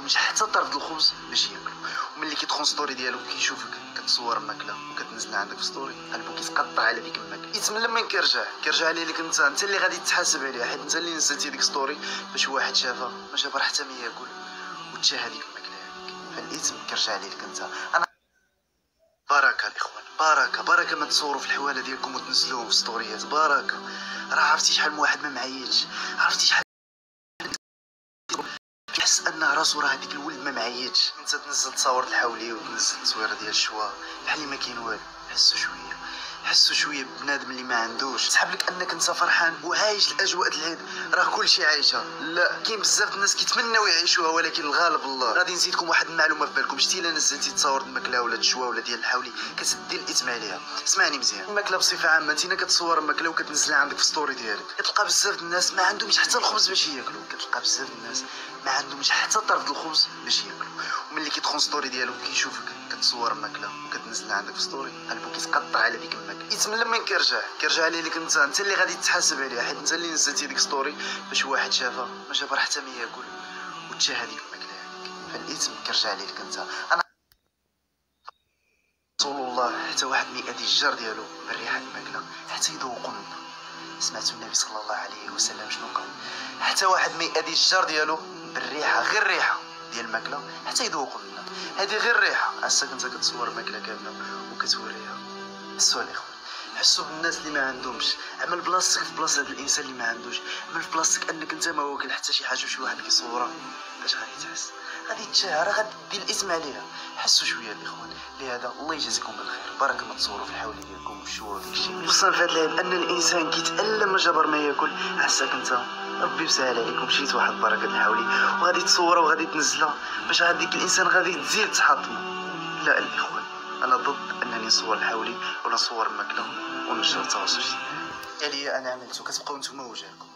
عندهمش حتى طرف الخبز باش ياكلوا. وملي كيدخل ستوري ديالو كيشوفك كتصور الماكله وكتنزل عندك في ستوري، قلبو كيتقطع على ديك الماكله. يتمنى من كيرجع ليك انت اللي غادي تحاسب عليها، حيت انت اللي نزلتي ديك ستوري باش واحد شافها ما جابر حتى ما ياكل وتشا هذيك الماكله هذيك، فالاثم كيرجع ليك انت. انا بركه الاخوان، بركه ما تصوروا في الحواله ديالكم وتنزلوهم في ستوريات. بركه راه عرفتي شحال من واحد ما معيطش، عرفتي شحال كيحس ان راسو راه هذيك الولد ما معيطش. انت تنزل تصاور الحولي وتنزل تصويره ديال الشوا بحال ما كاين والو. حسوا شويه بنادم اللي ما عندوش، تسحب لك انك انت فرحان وعايش الاجواء العيد. راه كلشي عايشه، لا كاين بزاف الناس كيتمناو يعيشوها ولكن الغالب الله. غادي نزيدكم واحد المعلومه في بالكم، شتي الا نزلتي تصاور الماكله ولا الشوا ولا ديال الحولي كتدي الاثم عليها. اسمعني مزيان، الماكله بصفه عامه انت كتصور الماكله وكتنزلها عندك في ستوري ديالك، كتلقى بزاف الناس ما عندهمش حتى الخبز باش ياكلوا، كتلقى بزاف الناس ما عندهمش حتى طرف الخبز باش ياكلوا. وملي كيدخل ستوري ديالو كيشوفك كتصور الماكله وكتنزلها عندك في ستوري، قلبو كيتقطع على ديك الماكله. يتمنى من كيرجع ليك انت اللي غادي تحاسب عليها، حيت انت اللي نزلتي ديك ستوري باش واحد شافها ما جابر حتى ما ياكل وتشا هذيك الماكله هذيك، فالاثم كيرجع ليك انت. انا رسول الله حتى واحد ما يأذي الجار ديالو بالريحه الماكله حتى يذوقوا منها. سمعتوا النبي صلى الله عليه وسلم شنو قال؟ حتى واحد ما يأذي الجار ديالو بالريحه، غير الريحه ديال الماكله حتى يذوقوا منها. هذه غير الريحه. عساك انت كتصور ماكله كامله وكتوريها. حسوا الاخوان، حسوا بالناس اللي ما عندهمش. عمل بلاصتك في بلاصه هذا الانسان اللي ما عندوش، عمل في بلاصتك انك انت ما واكل حتى شي حاجه وشي واحد كيصورها، باش غادي تحس؟ غادي تشهر، غادي دير الاثم عليها. حسوا شويه الاخوان. لهذا الله يجازيكم بالخير، بركه ما تصوروا في الحوالي ديالكم والشوا وداك الشيء. خصوصا في هذا العيد ان الانسان كيتالم ما جبر ما ياكل. عساك انت ربي يسهل عليكم مشيت واحد بركه الحولي وغادي تصورها وغادي تنزلها باش هذيك الانسان غادي تزيد تحطم. لا الاخوان، انا ضد انني نصور الحولي ولا نصور الماكله ونشر التواصل الاجتماعي. يعني انا عملته، كتبقاو نتوما وجهكم.